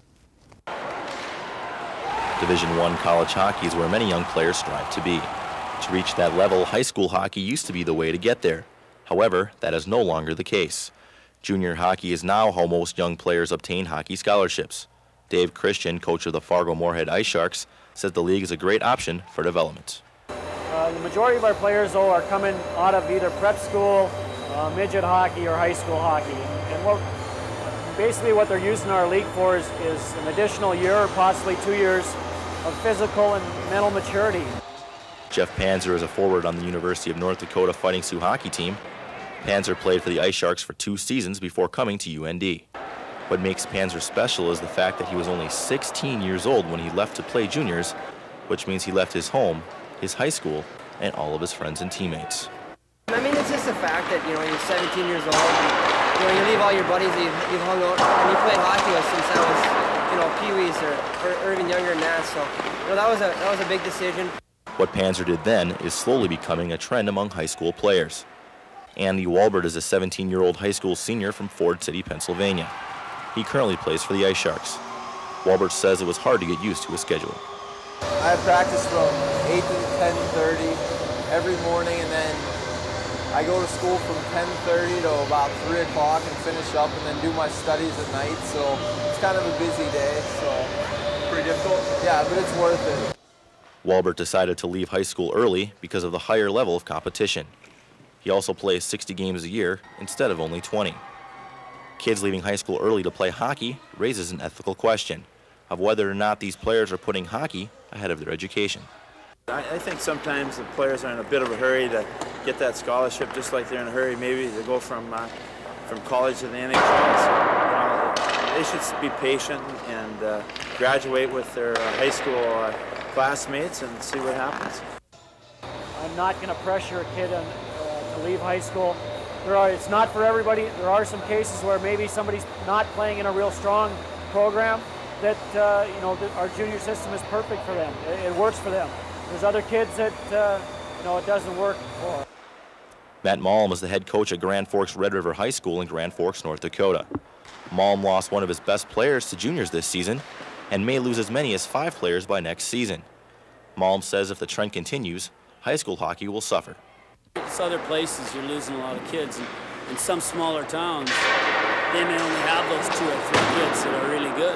Division One college hockey is where many young players strive to be. To reach that level, high school hockey used to be the way to get there. However, that is no longer the case. Junior hockey is now how most young players obtain hockey scholarships. Dave Christian, coach of the Fargo-Moorhead Ice Sharks, says the league is a great option for development. Uh, the majority of our players, though, are coming out of either prep school, uh, midget hockey, or high school hockey. And what, basically what they're using our league for is, is an additional year or possibly two years of physical and mental maturity. Jeff Panzer is a forward on the University of North Dakota Fighting Sioux hockey team. Panzer played for the Ice Sharks for two seasons before coming to U N D. What makes Panzer special is the fact that he was only sixteen years old when he left to play juniors, which means he left his home, his high school, and all of his friends and teammates. I mean, it's just the fact that, you know, you're seventeen years old, and, you know, you leave all your buddies that you've, you've hung out, and you played hockey with since I was, you know, peewees or, or, or even younger than that, so, you know, that was a, that was a big decision. What Panzer did then is slowly becoming a trend among high school players. Andy Walbert is a seventeen-year-old high school senior from Ford City, Pennsylvania. He currently plays for the Ice Sharks. Walbert says it was hard to get used to his schedule. I practice from eight to ten thirty every morning, and then I go to school from ten thirty to about three o'clock and finish up and then do my studies at night. So it's kind of a busy day, so pretty difficult. Yeah, but it's worth it. Walbert decided to leave high school early because of the higher level of competition. He also plays sixty games a year instead of only twenty. Kids leaving high school early to play hockey raises an ethical question of whether or not these players are putting hockey ahead of their education. I, I think sometimes the players are in a bit of a hurry to get that scholarship, just like they're in a hurry maybe to go from uh, from college to the N H L. So, you know, they should be patient and uh, graduate with their uh, high school uh, classmates and see what happens. I'm not going to pressure a kid on, uh, to leave high school. There are, it's not for everybody. There are some cases where maybe somebody's not playing in a real strong program that, uh, you know, that our junior system is perfect for them. It, it works for them. There's other kids that, uh, you know, it doesn't work for. Matt Malm is the head coach at Grand Forks Red River High School in Grand Forks, North Dakota. Malm lost one of his best players to juniors this season and may lose as many as five players by next season. Malm says if the trend continues, high school hockey will suffer. It's other places you're losing a lot of kids. And in some smaller towns, they may only have those two or three kids that are really good.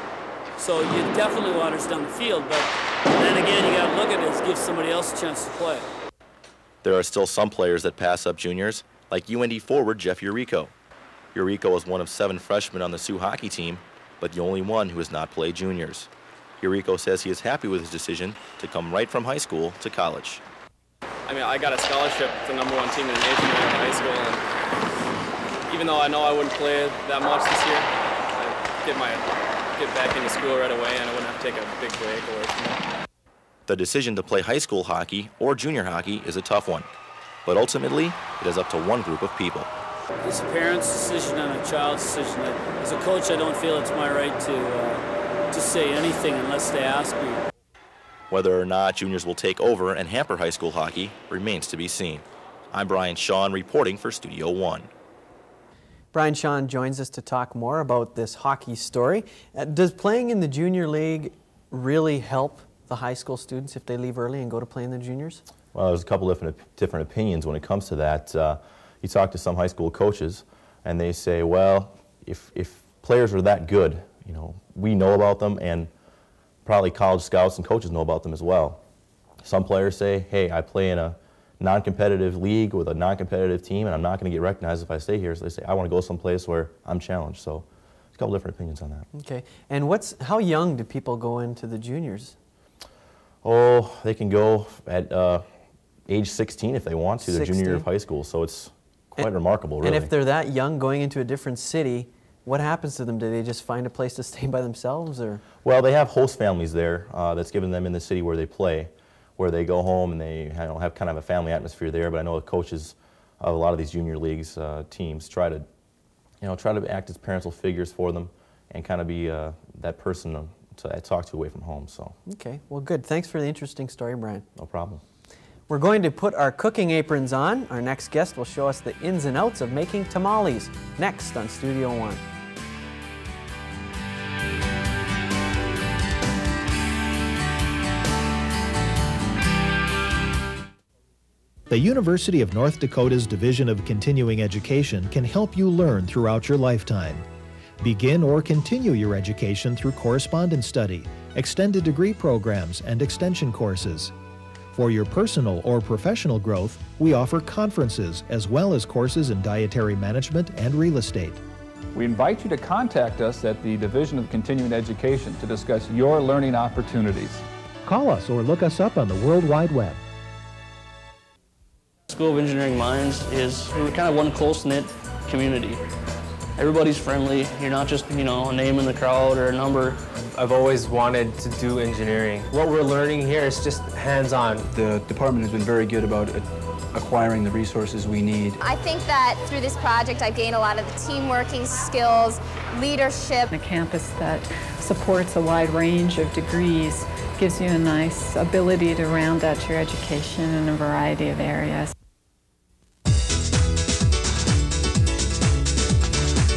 So you definitely want us down the field, but then again, you got to look at it as give somebody else a chance to play. There are still some players that pass up juniors, like U N D forward Jeff Urico. Urico is one of seven freshmen on the Sioux hockey team, but the only one who has not played juniors. Urico says he is happy with his decision to come right from high school to college. I mean, I got a scholarship to the number one team in the nation when I was in high school, and even though I know I wouldn't play that much this year, I'd get, my, get back into school right away and I wouldn't have to take a big break away from it. The decision to play high school hockey or junior hockey is a tough one, but ultimately it is up to one group of people. It's a parent's decision and a child's decision. As a coach, I don't feel it's my right to, uh, to say anything unless they ask me. Whether or not juniors will take over and hamper high school hockey remains to be seen. I'm Brian Shawn reporting for Studio One. Brian Shawn joins us to talk more about this hockey story. Uh, does playing in the junior league really help the high school students if they leave early and go to play in the juniors? Well, there's a couple different different opinions when it comes to that. Uh, you talk to some high school coaches, and they say, well, if if players are that good, you know, we know about them, and probably college scouts and coaches know about them as well. Some players say, hey, I play in a non-competitive league with a non-competitive team, and I'm not going to get recognized if I stay here. So they say, I want to go someplace where I'm challenged. So there's a couple different opinions on that. Okay. And what's how young do people go into the juniors? Oh, they can go at uh, age sixteen if they want to, their junior year of high school. So it's quite and, remarkable, really. And if they're that young going into a different city, what happens to them? Do they just find a place to stay by themselves, or? Well, they have host families there uh, that's given them in the city where they play, where they go home and they you know, have kind of a family atmosphere there. But I know the coaches of a lot of these junior leagues uh, teams try to, you know, try to act as parental figures for them and kind of be uh, that person to talk to away from home. So. Okay. Well, good. Thanks for the interesting story, Brian. No problem. We're going to put our cooking aprons on. Our next guest will show us the ins and outs of making tamales. Next on Studio One. The University of North Dakota's Division of Continuing Education can help you learn throughout your lifetime. Begin or continue your education through correspondence study, extended degree programs, and extension courses. For your personal or professional growth, we offer conferences as well as courses in dietary management and real estate. We invite you to contact us at the Division of Continuing Education to discuss your learning opportunities. Call us or look us up on the World Wide Web. School of Engineering Mines is we're kind of one close-knit community. Everybody's friendly. You're not just, you know, a name in the crowd or a number. I've always wanted to do engineering. What we're learning here is just hands-on. The department has been very good about acquiring the resources we need. I think that through this project I've gained a lot of the team working skills, leadership. A campus that supports a wide range of degrees gives you a nice ability to round out your education in a variety of areas.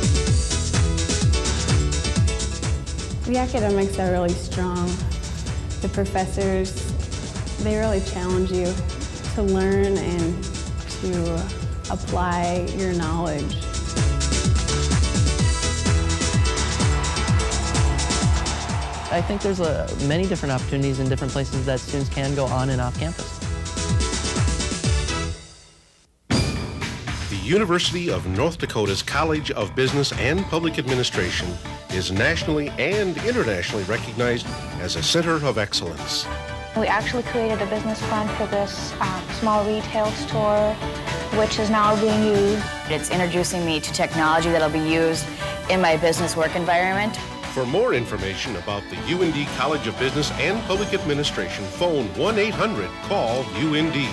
The academics are really strong. The professors, they really challenge you to learn and to apply your knowledge. I think there's a, many different opportunities in different places that students can go on and off campus. The University of North Dakota's College of Business and Public Administration is nationally and internationally recognized as a center of excellence. We actually created a business plan for this um, small retail store, which is now being used. It's introducing me to technology that'll be used in my business work environment. For more information about the U N D College of Business and Public Administration, phone one eight hundred call U N D.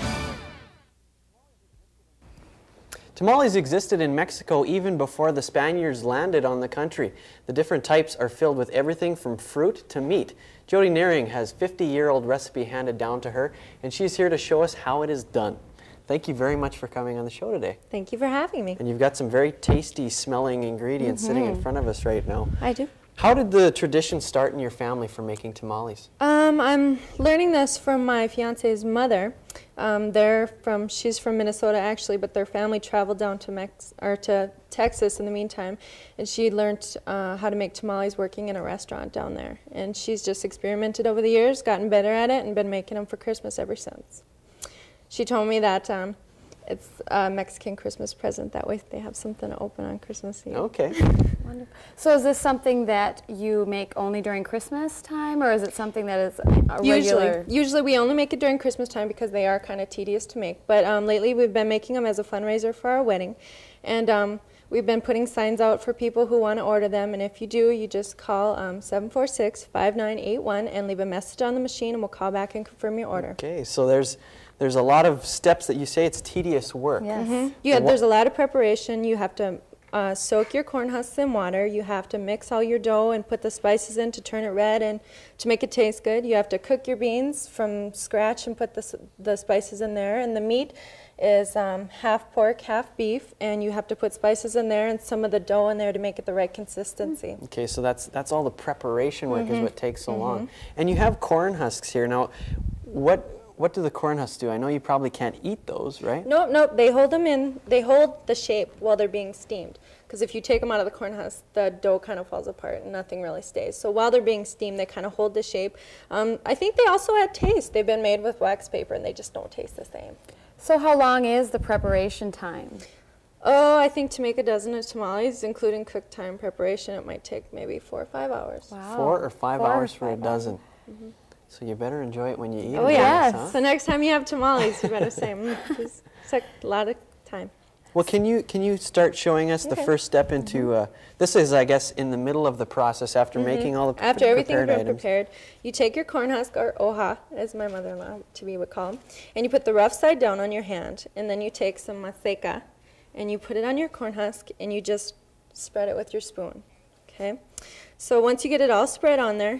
Tamales existed in Mexico even before the Spaniards landed on the country. The different types are filled with everything from fruit to meat. Jodi Nehring has a fifty-year-old recipe handed down to her, and she's here to show us how it is done. Thank you very much for coming on the show today. Thank you for having me. And you've got some very tasty smelling ingredients mm-hmm. sitting in front of us right now. I do. How did the tradition start in your family for making tamales? Um, I'm learning this from my fiance's mother. Um, they're from, she's from Minnesota actually, but their family traveled down to Mex or to Texas in the meantime, and she learned uh, how to make tamales working in a restaurant down there. And she's just experimented over the years, gotten better at it, and been making them for Christmas ever since. She told me that um, it's a Mexican Christmas present. That way they have something to open on Christmas Eve. Okay. Wonderful. So is this something that you make only during Christmas time, or is it something that is a usually, regular? Usually we only make it during Christmas time because they are kind of tedious to make. But um, lately we've been making them as a fundraiser for our wedding. And um, we've been putting signs out for people who want to order them. And if you do, you just call um, seven four six, five nine eight one and leave a message on the machine, and we'll call back and confirm your order. Okay, so there's there's a lot of steps that you say it's tedious work. Yes. Mm-hmm. Yeah, there's a lot of preparation. You have to uh, soak your corn husks in water. You have to mix all your dough and put the spices in to turn it red and to make it taste good. You have to cook your beans from scratch and put the, the spices in there. And the meat is um, half pork, half beef, and you have to put spices in there and some of the dough in there to make it the right consistency. Okay, so that's that's all the preparation work mm-hmm. is what takes so mm-hmm. long. And you have corn husks here. Now, what what do the corn husks do? I know you probably can't eat those, right? Nope, nope. They hold them in, they hold the shape while they're being steamed. Because if you take them out of the corn husk, the dough kind of falls apart and nothing really stays. So while they're being steamed, they kind of hold the shape. Um, I think they also add taste. They've been made with wax paper and they just don't taste the same. So how long is the preparation time? Oh, I think to make a dozen of tamales, including cook time preparation, it might take maybe four or five hours. Wow. Four or five four hours or for five a dozen. Mm-hmm. So you better enjoy it when you eat oh, it. Oh, yes. Huh? So next time you have tamales, you better say, mm, it's like a lot of time. Well, can you can you start showing us okay. the first step into, mm-hmm. uh, this is, I guess, in the middle of the process after mm-hmm. making all the pre After everything's prepared been items. prepared, you take your corn husk, or hoja, as my mother-in-law to be would call them, and you put the rough side down on your hand, and then you take some maseca, and you put it on your corn husk, and you just spread it with your spoon, okay? So once you get it all spread on there,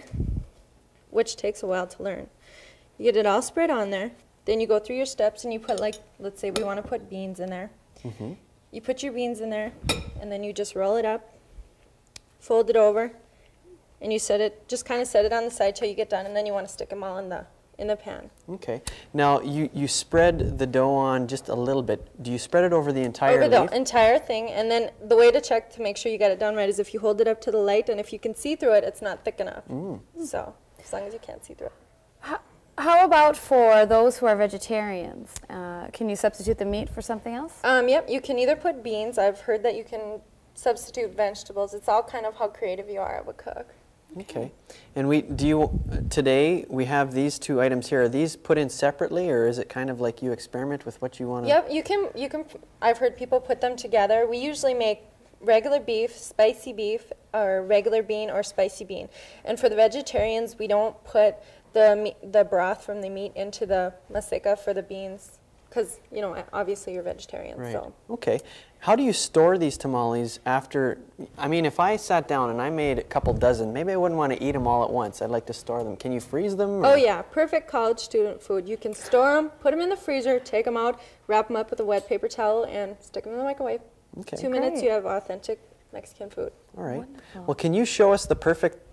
which takes a while to learn, you get it all spread on there, then you go through your steps and you put, like, let's say we want to put beans in there. Mm-hmm. You put your beans in there, and then you just roll it up, fold it over, and you set it, just kind of set it on the side till you get done, and then you want to stick them all in the in the pan. Okay. Now, you, you spread the dough on just a little bit. Do you spread it over the entire Over the leaf? entire thing, and then the way to check to make sure you got it done right is if you hold it up to the light, and if you can see through it, it's not thick enough. Mm. So, as long as you can't see through it. How, how about for those who are vegetarians? Uh, can you substitute the meat for something else? Um, yep, you can either put beans. I've heard that you can substitute vegetables. It's all kind of how creative you are of a cook. Okay. And we do you today we have these two items here. Are these put in separately, or is it kind of like you experiment with what you want to? Yep, you can you can I've heard people put them together. We usually make regular beef, spicy beef, or regular bean or spicy bean. And for the vegetarians, we don't put the meat, the broth from the meat into the maseca for the beans, because, you know, obviously you're vegetarian. Right. So. Okay. How do you store these tamales after, I mean, if I sat down and I made a couple dozen, maybe I wouldn't want to eat them all at once. I'd like to store them. Can you freeze them? Or? Oh, yeah. Perfect college student food. You can store them, put them in the freezer, take them out, wrap them up with a wet paper towel, and stick them in the microwave. Okay. Two minutes, you have authentic Mexican food. All right. Wonderful. Well, can you show us the perfect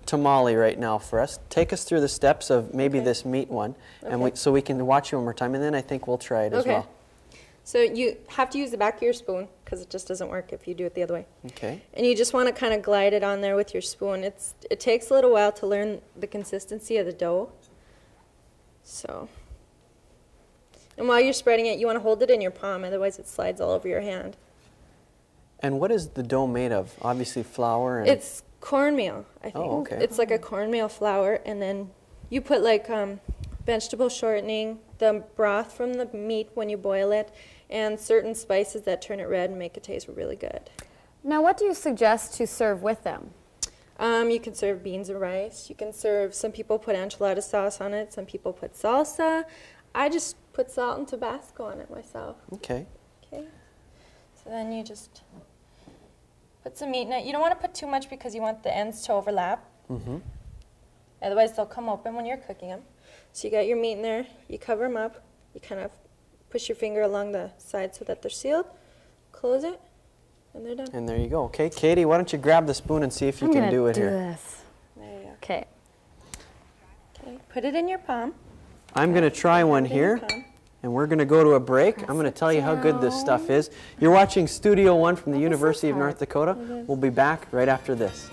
tamale right now for us. Take us through the steps of maybe okay. this meat one, and okay. we, so we can watch you one more time, and then I think we'll try it as okay. well. So you have to use the back of your spoon because it just doesn't work if you do it the other way. Okay. And you just want to kind of glide it on there with your spoon. It's It takes a little while to learn the consistency of the dough. So, and while you're spreading it, you want to hold it in your palm, otherwise it slides all over your hand. And what is the dough made of? Obviously flour and... It's cornmeal, I think. Oh, okay. It's like a cornmeal flour, and then you put like um, vegetable shortening, the broth from the meat when you boil it, and certain spices that turn it red and make it taste really good. Now, what do you suggest to serve with them? Um, you can serve beans and rice. You can serve, some people put enchilada sauce on it, some people put salsa. I just put salt and Tabasco on it myself. Okay. Okay. So then you just put some meat in it. You don't want to put too much because you want the ends to overlap. Mm-hmm. Otherwise, they'll come open when you're cooking them. So you got your meat in there. You cover them up. You kind of push your finger along the side so that they're sealed. Close it, and they're done. And there you go. Okay, Katie, why don't you grab the spoon and see if you I'm can do it do here. This. There you go. Okay. Okay. Put it in your palm. I'm going to try one here, and we're going to go to a break. I'm going to tell you how good this stuff is. You're watching Studio One from the University of North Dakota. We'll be back right after this.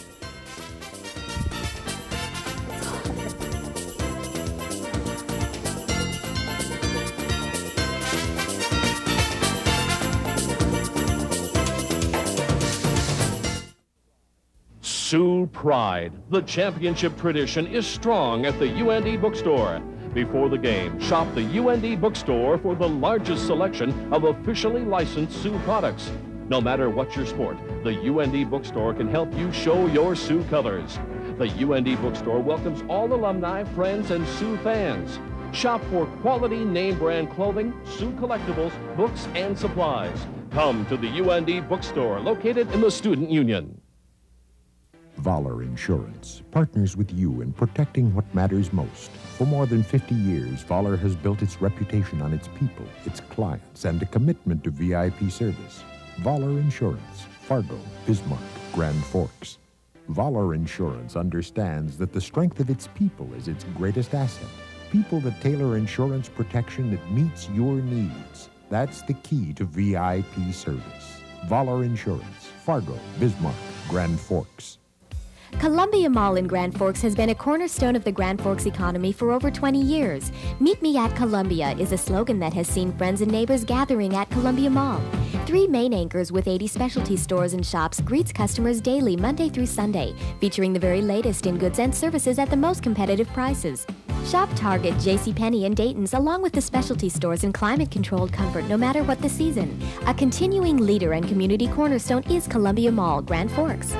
Sioux Pride, the championship tradition, is strong at the U N D bookstore. Before the game, shop the U N D bookstore for the largest selection of officially licensed Sioux products. No matter what your sport, the U N D bookstore can help you show your Sioux colors. The U N D bookstore welcomes all alumni, friends, and Sioux fans. Shop for quality name brand clothing, Sioux collectibles, books, and supplies. Come to the U N D bookstore located in the Student Union. Voller Insurance partners with you in protecting what matters most. For more than fifty years, Voller has built its reputation on its people, its clients, and a commitment to V I P service. Voller Insurance, Fargo, Bismarck, Grand Forks. Voller Insurance understands that the strength of its people is its greatest asset. People that tailor insurance protection that meets your needs. That's the key to V I P service. Voller Insurance, Fargo, Bismarck, Grand Forks. Columbia Mall in Grand Forks has been a cornerstone of the Grand Forks economy for over twenty years. Meet me at Columbia is a slogan that has seen friends and neighbors gathering at Columbia Mall. Three main anchors with eighty specialty stores and shops greets customers daily, Monday through Sunday, featuring the very latest in goods and services at the most competitive prices. Shop Target, JCPenney, and Dayton's along with the specialty stores and climate-controlled comfort no matter what the season. A continuing leader and community cornerstone is Columbia Mall, Grand Forks.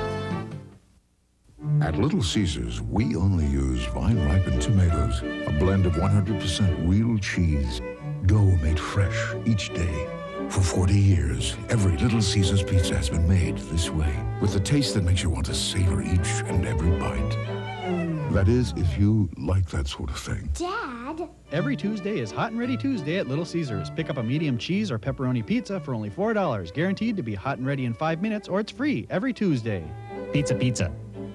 At Little Caesars, we only use vine-ripened tomatoes, a blend of one hundred percent real cheese, dough made fresh each day. For forty years, every Little Caesars pizza has been made this way, with a taste that makes you want to savor each and every bite. That is, if you like that sort of thing. Dad? Every Tuesday is Hot and Ready Tuesday at Little Caesars. Pick up a medium cheese or pepperoni pizza for only four dollars, guaranteed to be hot and ready in five minutes, or it's free every Tuesday. Pizza, pizza.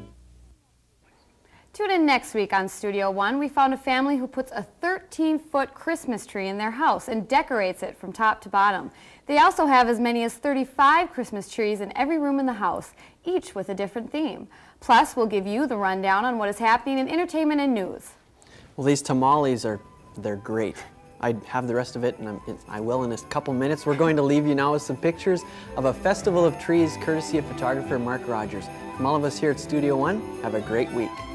Tune in next week on Studio One. We found a family who puts a thirteen-foot Christmas tree in their house and decorates it from top to bottom. They also have as many as thirty-five Christmas trees in every room in the house, each with a different theme. Plus, we'll give you the rundown on what is happening in entertainment and news. Well, these tamales are, they're great. I have the rest of it, and I'm, I will in a couple minutes. We're going to leave you now with some pictures of a festival of trees courtesy of photographer Mark Rogers. From all of us here at Studio One, have a great week.